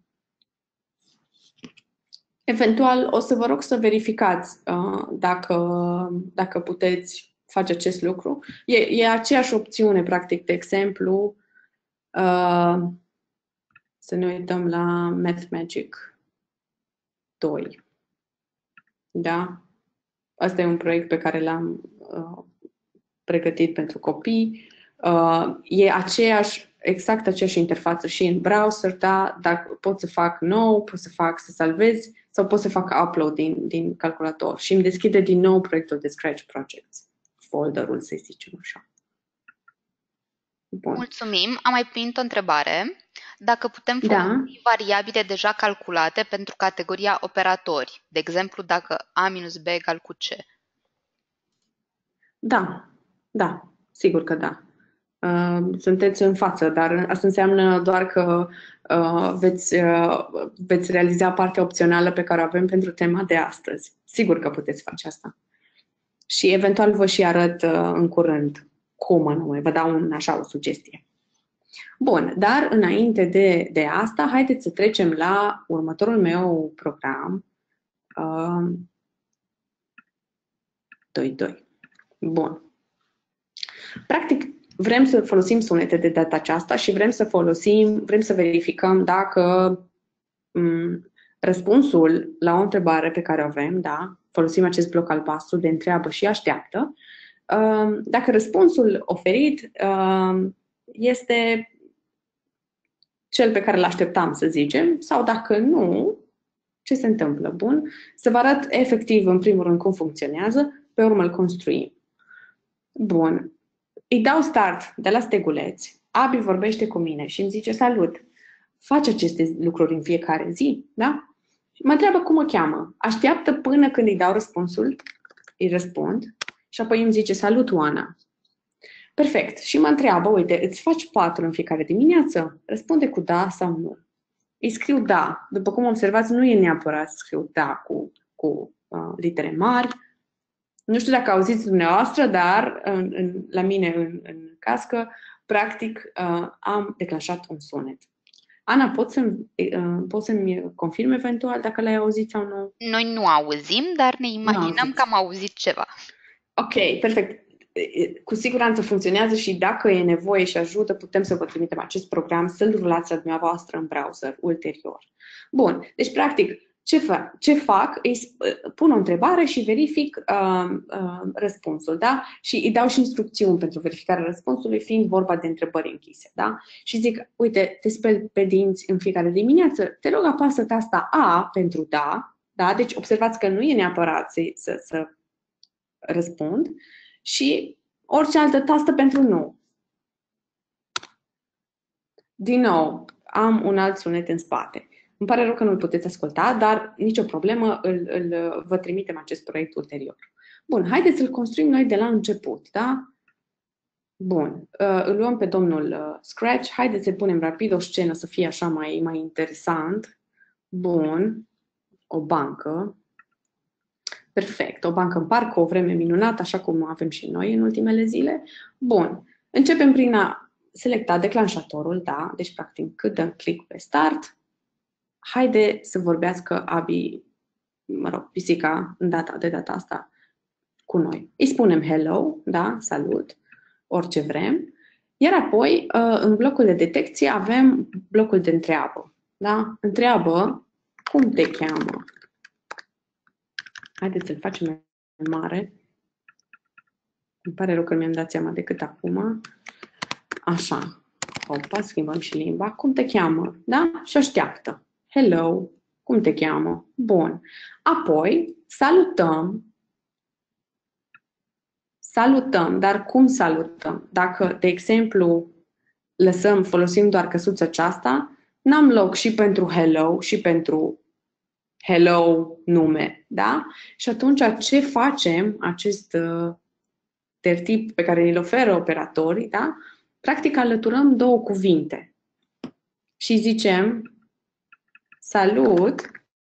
Eventual, o să vă rog să verificați uh, dacă, dacă puteți face acest lucru. E, e aceeași opțiune, practic, de exemplu, uh, să ne uităm la MathMagic doi. Da? Asta e un proiect pe care l-am uh, pregătit pentru copii. Uh, e aceeași, exact aceeași interfață și în browser, da? Dacă pot să fac nou, pot să fac să salvez sau pot să fac upload din, din calculator și îmi deschide din nou proiectul de Scratch Projects, folderul, să zicem așa. Bun. Mulțumim. Am mai primit o întrebare. Dacă putem Da. folosi variabile deja calculate pentru categoria operatori, de exemplu, dacă A minus B egal cu C. Da, da, sigur că da. Uh, sunteți în față, dar asta înseamnă doar că uh, veți, uh, veți realiza partea opțională pe care o avem pentru tema de astăzi. Sigur că puteți face asta. Și eventual vă și arăt uh, în curând cum anume, vă dau un, așa o sugestie. Bun, dar înainte de, de asta, haideți să trecem la următorul meu program. Uh, doi doi. Bun. Practic, vrem să folosim sunete de data aceasta și vrem să folosim, vrem să verificăm dacă m, răspunsul la o întrebare pe care o avem, da, folosim acest bloc albastru de întreabă și așteaptă, uh, dacă răspunsul oferit uh, este cel pe care îl așteptam, să zicem, sau dacă nu, ce se întâmplă? Bun? Să vă arăt efectiv, în primul rând, cum funcționează, pe urmă îl construim. Bun. Îi dau start de la steguleț, Abi vorbește cu mine și îmi zice, salut, faci aceste lucruri în fiecare zi, da? Mă întreabă cum mă cheamă. Așteaptă până când îi dau răspunsul, îi răspund și apoi îmi zice, salut, Oana. Perfect. Și mă întreabă, uite, îți faci patru în fiecare dimineață? Răspunde cu da sau nu. Îi scriu da. După cum observați, nu e neapărat să scriu da cu, cu uh, litere mari. Nu știu dacă auziți dumneavoastră, dar în, în, la mine în, în cască, practic, uh, am declanșat un sunet. Ana, poți să-mi, uh, poți să-mi confirmi eventual dacă l-ai auzit sau nu? Noi nu auzim, dar ne imaginăm că am auzit ceva. Ok, perfect. Cu siguranță funcționează și dacă e nevoie și ajută, putem să vă trimitem acest program, să-l rulați la dumneavoastră în browser ulterior. Bun, deci practic, ce fac? Ce fac? Îi pun o întrebare și verific uh, uh, răspunsul, da? Și îi dau și instrucțiuni pentru verificarea răspunsului, fiind vorba de întrebări închise, da? Și zic, uite, te speli pe dinți în fiecare dimineață, te rog apasă tasta A pentru da, da? Deci observați că nu e neapărat să, să, să răspund, și orice altă tastă pentru nu. Din nou, am un alt sunet în spate. Îmi pare rău că nu-l puteți asculta, dar nicio problemă, îl, îl, vă trimitem acest proiect ulterior. Bun, haideți să-l construim noi de la început, da? Bun, îl luăm pe domnul Scratch, haideți să punem rapid o scenă să fie așa mai, mai interesant. Bun, o bancă. Perfect, o bancă în parc, o vreme minunată, așa cum avem și noi în ultimele zile. Bun, începem prin a selecta declanșatorul, da, deci practic cât dăm click pe start, haide să vorbească Abi, mă rog, pisica în data, de data asta cu noi. Îi spunem hello, da, salut, orice vrem, iar apoi în blocul de detecție avem blocul de întreabă, da, întreabă cum te cheamă. Haideți să-l facem mai mare. Îmi pare rău că mi-am dat seama decât acum. Așa. Opa, schimbăm și limba. Cum te cheamă? Da? Și așteaptă. Hello. Cum te cheamă? Bun. Apoi, salutăm. Salutăm, dar cum salutăm? Dacă, de exemplu, lăsăm, folosim doar căsuța aceasta, n-am loc și pentru hello și pentru hello, nume, da? Și atunci ce facem, acest uh, tertip pe care îl oferă operatorii, da? Practic alăturăm două cuvinte și zicem salut,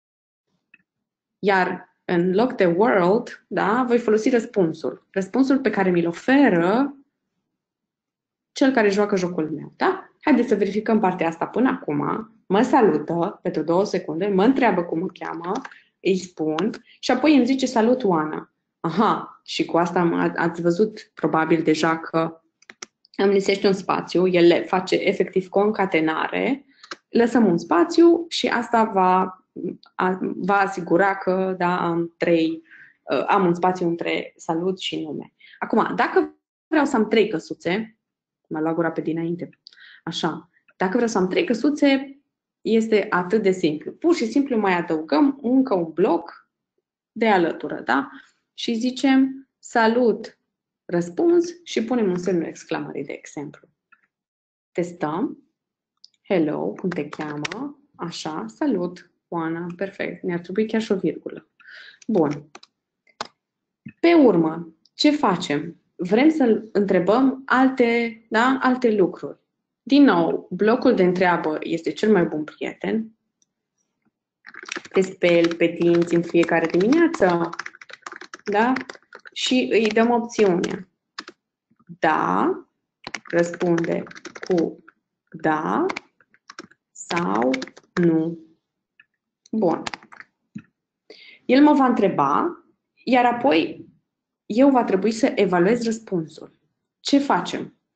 iar în loc de world, da, voi folosi răspunsul. Răspunsul pe care mi-l oferă cel care joacă jocul meu, da? Haideți să verificăm partea asta până acum. Mă salută pentru două secunde, mă întreabă cum mă cheamă, îi spun și apoi îmi zice salut, Oana. Aha, și cu asta ați văzut probabil deja că îmi lisește un spațiu, el face efectiv concatenare, lăsăm un spațiu și asta va, a, va asigura că da, am, trei, am un spațiu între salut și nume. Acum, dacă vreau să am trei căsuțe, mă lua gura pe dinainte, așa, dacă vreau să am trei căsuțe, este atât de simplu. Pur și simplu mai adăugăm încă un bloc de alătură, da? Și zicem salut, răspuns și punem un semn de exclamare, de exemplu. Testăm. Hello, cum te cheamă? Așa, salut, Oana, perfect. Ne-ar trebui chiar și o virgulă. Bun. Pe urmă, ce facem? Vrem să întrebăm alte, da, alte lucruri. Din nou, blocul de întreabă este cel mai bun prieten. Te speli pe dinți în fiecare dimineață, da? Și îi dăm opțiunea. Da, răspunde cu da sau nu. Bun. El mă va întreba, iar apoi eu va trebui să evaluez răspunsul. Ce facem?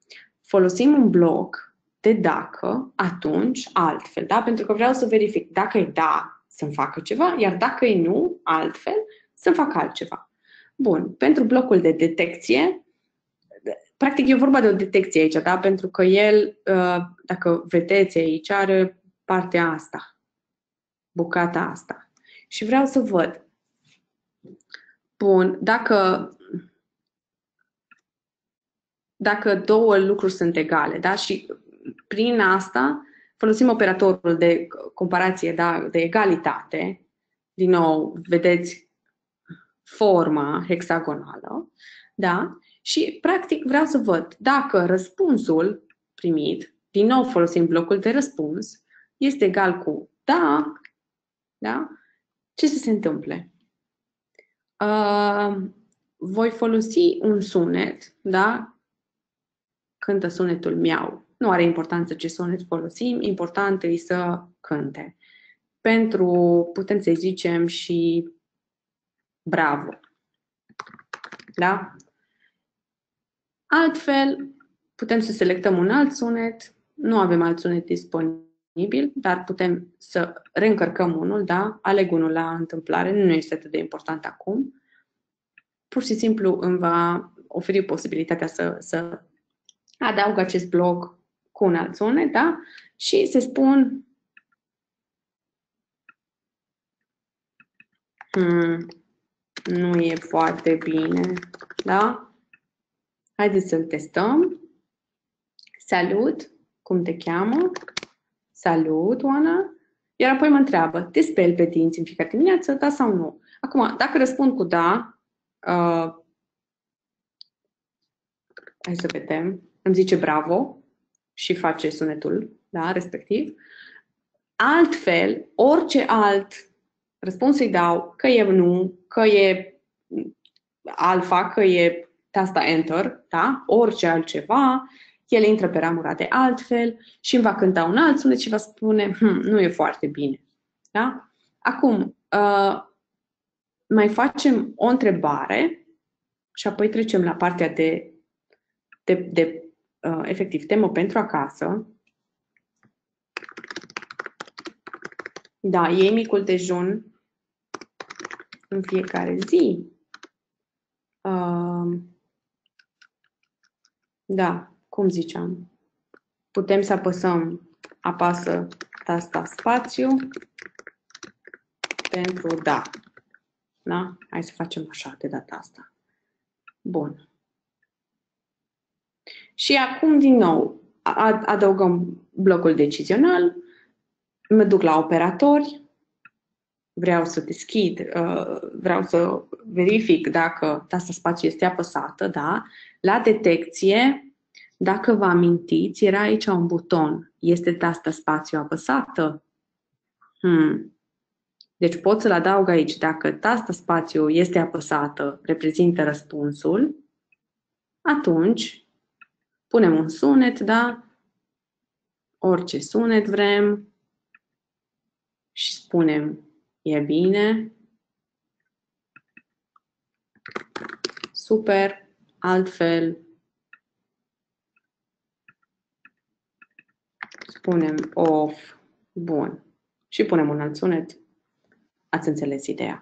folosim un bloc de dacă, atunci, altfel, da? Pentru că vreau să verific dacă e da, să-mi facă ceva, iar dacă e nu, altfel, să-mi facă altceva. Bun, pentru blocul de detecție, practic e vorba de o detecție aici, da? Pentru că el, dacă vedeți aici, are partea asta, bucata asta. Și vreau să văd. Bun, dacă, dacă două lucruri sunt egale, da? Și prin asta folosim operatorul de comparație, da? De egalitate. Din nou, vedeți forma hexagonală, da? Și, practic, vreau să văd dacă răspunsul primit, din nou folosim blocul de răspuns, este egal cu da, da? Ce să se întâmple? Uh, voi folosi un sunet, da? Cântă sunetul miau. Nu are importanță ce sunet folosim, important e să cânte. Pentru, putem să zicem și bravo. Da? Altfel, putem să selectăm un alt sunet, nu avem alt sunet disponibil, dar putem să reîncărcăm unul, da? Aleg unul la întâmplare, nu este atât de important acum. Pur și simplu îmi va oferi posibilitatea să, să adaug acest bloc cu un alt sunet, da? Și să spun hmm, nu e foarte bine, da? Haideți să-l testăm. Salut, cum te cheamă? Salut, Oana. Iar apoi mă întreabă, te speli pe dinți în fiecare dimineață, da sau nu? Acum, dacă răspund cu da, uh, hai să vedem, îmi zice bravo și face sunetul, da, respectiv. Altfel, orice alt răspuns îi dau, că e nu, că e alfa, că e tasta enter, da, orice altceva, el intră pe ramura de altfel și îmi va cânta un alt sunet și va spune, hm, nu e foarte bine. Da? Acum, uh, mai facem o întrebare și apoi trecem la partea de, de, de uh, efectiv, temă pentru acasă. Da, iei micul dejun în fiecare zi. Uh, da, cum ziceam, putem să apăsăm, apasă tasta spațiu pentru da. Da? Hai să facem așa de data asta. Bun. Și acum, din nou, adăugăm blocul decizional, mă duc la operatori, vreau să deschid, vreau să verific dacă tasta spațiu este apăsată, da? La detecție, dacă vă amintiți, era aici un buton. Este tasta spațiu apăsată? Hmm. Deci pot să-l adaug aici. Dacă tasta spațiu este apăsată, reprezintă răspunsul, atunci punem un sunet, da? Orice sunet vrem și spunem e bine, super, altfel spunem off, bun. Și punem un alt sunet. Ați înțeles ideea.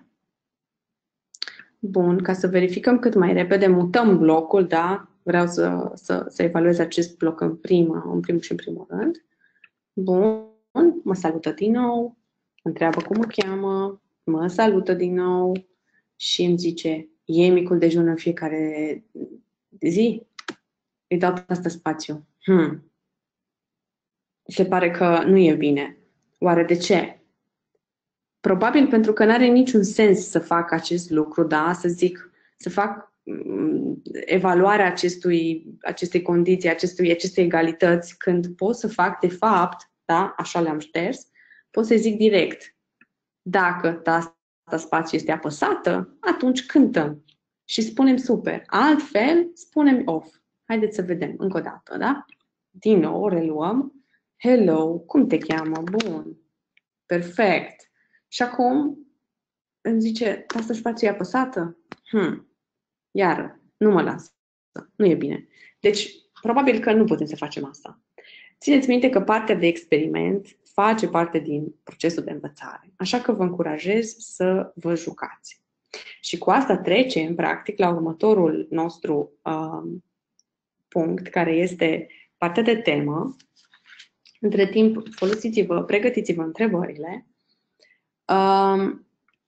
Bun, ca să verificăm cât mai repede, mutăm blocul, da? Vreau să, să, să evaluez acest bloc în prima, în primul și în primul rând. Bun, mă salută din nou, întreabă cum mă cheamă, mă salută din nou și îmi zice, iei micul dejun în fiecare zi? Îi dau asta spațiu. Hmm. Se pare că nu e bine. Oare de ce? Probabil pentru că nu are niciun sens să fac acest lucru, da? Să zic, să fac mm, evaluarea acestui, acestei condiții, acestui, acestei egalități, când pot să fac, de fapt, da? Așa le-am șters, pot să zic direct. Dacă tasta spațiu este apăsată, atunci cântăm și spunem super. Altfel, spunem off. Haideți să vedem încă o dată, da? Din nou, reluăm. Hello, cum te cheamă? Bun. Perfect. Și acum îmi zice, tasta spațiu e apăsată? Hmm. Iar, nu mă lasă. Nu e bine. Deci, probabil că nu putem să facem asta. Țineți minte că partea de experiment face parte din procesul de învățare, așa că vă încurajez să vă jucați. Și cu asta trecem, practic, la următorul nostru um, punct, care este partea de temă. Între timp, folosiți-vă, pregătiți-vă întrebările. Um,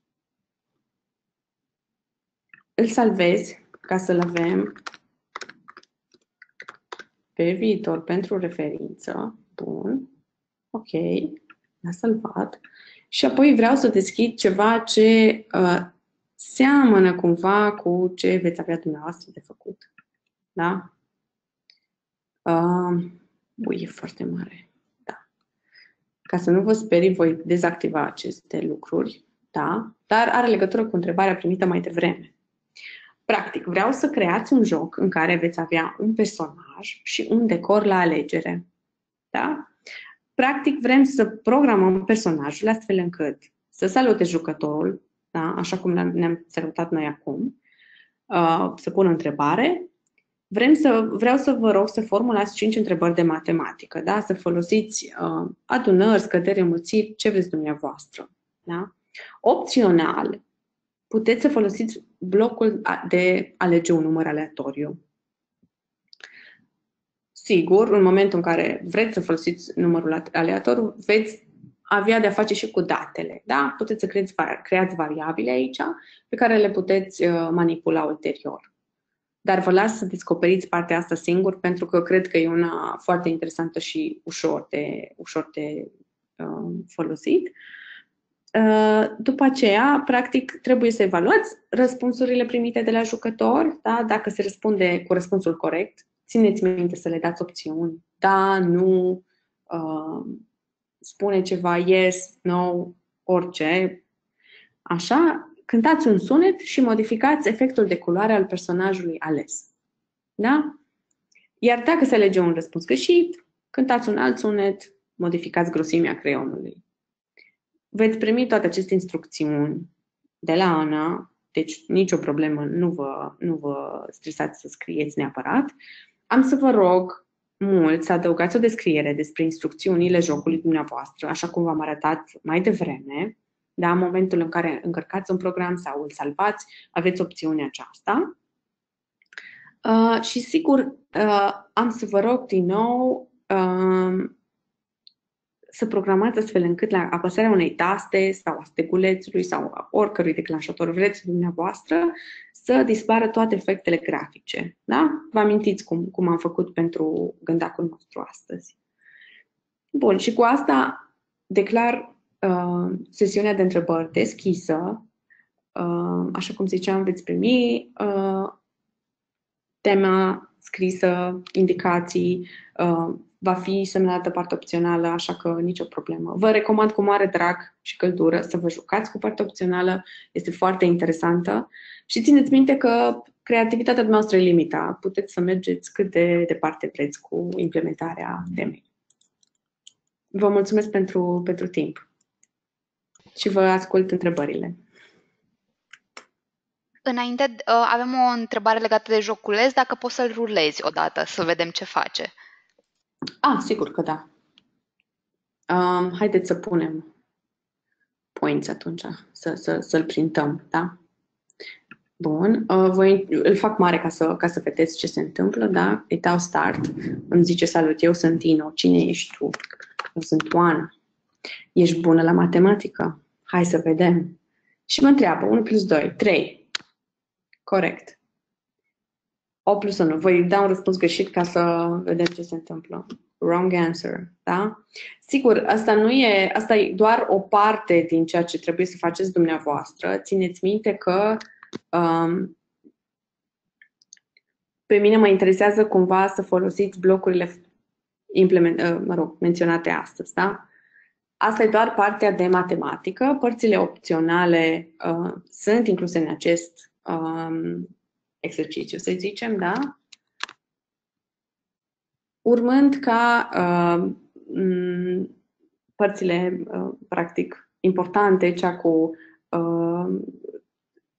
îl salvezi ca să-l avem pe viitor pentru referință. Bun. Ok. L-a salvat. Și apoi vreau să deschid ceva ce uh, seamănă cumva cu ce veți avea dumneavoastră de făcut. Da? Uh, ui, e foarte mare. Da. Ca să nu vă sperii, voi dezactiva aceste lucruri. Da? Dar are legătură cu întrebarea primită mai devreme. Practic, vreau să creați un joc în care veți avea un personaj și un decor la alegere. Da? Practic, vrem să programăm personajul astfel încât să salute jucătorul, da? Așa cum ne-am salutat noi acum, uh, să pun o întrebare. Vrem să, vreau să vă rog să formulați cinci întrebări de matematică, da? Să folosiți uh, adunări, scăderi, înmulțiri, ce vreți dumneavoastră. Da? Opțional, puteți să folosiți blocul de alege un număr aleatoriu. Sigur, în momentul în care vreți să folosiți numărul aleatoriu, veți avea de-a face și cu datele. Da? Puteți să creați, creați variabile aici, pe care le puteți uh, manipula ulterior. Dar vă las să descoperiți partea asta singur, pentru că cred că e una foarte interesantă și ușor de, ușor de uh, folosit. Uh, după aceea, practic, trebuie să evaluați răspunsurile primite de la jucător, da? Dacă se răspunde cu răspunsul corect, țineți minte să le dați opțiuni. Da, nu, uh, spune ceva, yes, no, orice. Așa, cântați un sunet și modificați efectul de culoare al personajului ales. Da? Iar dacă se alege un răspuns greșit, cântați un alt sunet, modificați grosimea creionului. Veți primi toate aceste instrucțiuni de la Ana, deci nicio problemă, nu vă, nu vă stresați să scrieți neapărat. Am să vă rog mult să adăugați o descriere despre instrucțiunile jocului dumneavoastră, așa cum v-am arătat mai devreme. Da, în momentul în care încărcați un program sau îl salvați, aveți opțiunea aceasta. Uh, și sigur, uh, am să vă rog din nou uh, să programați astfel încât la apăsarea unei taste sau a stegulețului sau a oricărui declanșator vreți dumneavoastră să dispară toate efectele grafice. Da? Vă amintiți cum, cum am făcut pentru gândacul nostru astăzi. Bun, și cu asta declar uh, sesiunea de întrebări deschisă. Uh, așa cum ziceam, veți primi uh, tema scrisă, indicații, uh, va fi semnalată partea opțională, așa că nicio problemă. Vă recomand cu mare drag și căldură să vă jucați cu partea opțională, este foarte interesantă și țineți minte că creativitatea noastră e limita. Puteți să mergeți cât de departe vreți cu implementarea temei. Vă mulțumesc pentru, pentru timp și vă ascult întrebările. Înainte, avem o întrebare legată de joculeț, dacă poți să-l rulezi odată, să vedem ce face. Ah, sigur că da. Um, haideți să punem points atunci, să, să, să-l printăm, da? Bun, uh, voi, îl fac mare ca să, ca să vedeți ce se întâmplă, da? Îi dau start, îmi zice salut, eu sunt Tino, cine ești tu? Eu sunt Oana. Ești bună la matematică? Hai să vedem. Și mă întreabă, unu plus doi, trei. Corect. opt plus unu. Voi da un răspuns greșit ca să vedem ce se întâmplă. Wrong answer. Da? Sigur, asta nu e, asta e doar o parte din ceea ce trebuie să faceți dumneavoastră. Țineți minte că um, pe mine mă interesează cumva să folosiți blocurile implement, uh, mă rog, menționate astăzi. Da? Asta e doar partea de matematică. Părțile opționale uh, sunt incluse în acest um, exercițiu, să zicem, da? Urmând ca uh, m- părțile, uh, practic, importante, cea cu uh,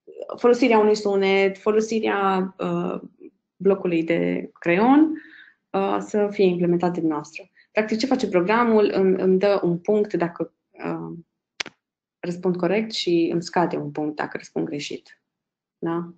folosirea unui sunet, folosirea uh, blocului de creion, uh, să fie implementat de noastră. Practic, ce face programul? Îmi, îmi dă un punct dacă uh, răspund corect și îmi scade un punct dacă răspund greșit. Da?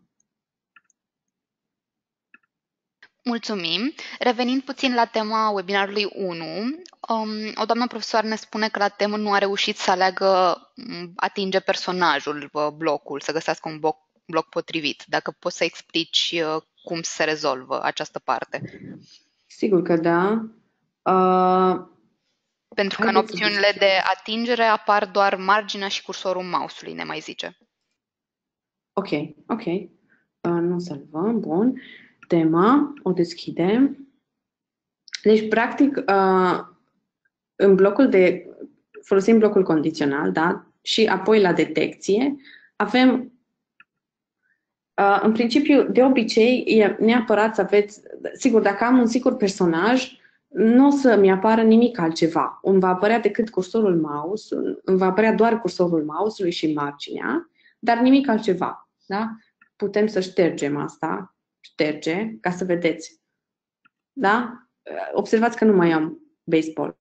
Mulțumim. Revenind puțin la tema webinarului unu, um, o doamnă profesoară ne spune că la temă nu a reușit să aleagă m, atinge personajul, uh, blocul, să găsească un bloc, bloc potrivit. Dacă poți să explici uh, cum se rezolvă această parte. Sigur că da. Uh, Pentru că în haideți să opțiunile zicem. de atingere apar doar marginea și cursorul mouse-ului, ne mai zice. Ok, ok. Uh, nu salvăm, bun. Tema, o deschidem. Deci, practic, uh, în blocul de, folosim blocul condițional, da? Și apoi la detecție avem, uh, în principiu, de obicei, e neapărat să aveți, sigur, dacă am un singur personaj, nu o să-mi apară nimic altceva. Îmi va apărea decât cursorul mouse, îmi va apărea doar cursorul mouse-ului și marginea, dar nimic altceva, da? Putem să ștergem asta, șterge, ca să vedeți. Da? Observați că nu mai am baseball.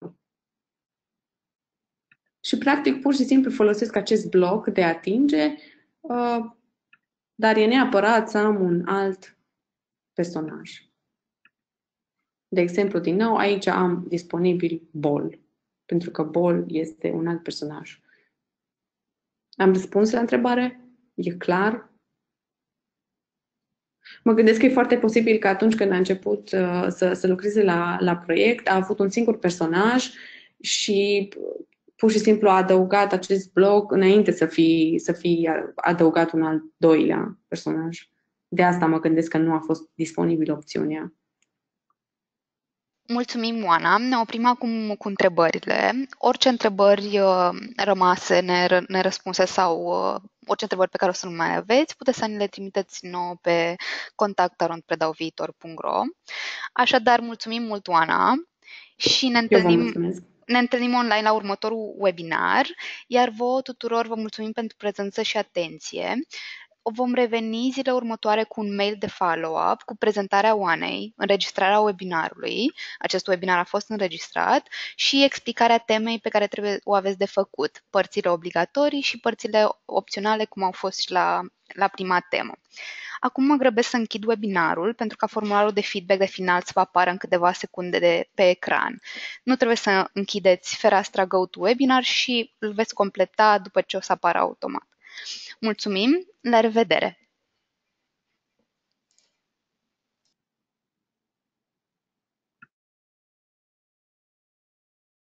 Și, practic, pur și simplu folosesc acest bloc de atinge, uh, dar e neapărat să am un alt personaj. De exemplu, din nou, aici am disponibil ball, pentru că ball este un alt personaj. Am răspuns la întrebare? E clar? Mă gândesc că e foarte posibil că atunci când a început uh, să, să lucreze la, la proiect, a avut un singur personaj și pur și simplu a adăugat acest bloc înainte să fi, să fi adăugat un al doilea personaj. De asta mă gândesc că nu a fost disponibilă opțiunea. Mulțumim, Oana. Ne oprim acum cu întrebările. Orice întrebări uh, rămase, ner- nerăspunse sau uh, orice întrebări pe care o să nu mai aveți, puteți să ne le trimiteți nouă pe contact arond predau viitor punct ro. Așadar, mulțumim mult, Oana, și ne Eu vă întâlnim, mulțumesc. ne întâlnim online la următorul webinar, iar vouă tuturor vă mulțumim pentru prezență și atenție. Vom reveni zilele următoare cu un mail de follow-up cu prezentarea Oanei, înregistrarea webinarului, acest webinar a fost înregistrat, și explicarea temei pe care trebuie o aveți de făcut, părțile obligatorii și părțile opționale, cum au fost și la, la prima temă. Acum mă grăbesc să închid webinarul pentru ca formularul de feedback de final să vă apară în câteva secunde de pe ecran. Nu trebuie să închideți fereastra GoToWebinar și îl veți completa după ce o să apară automat. Mulțumim, la revedere!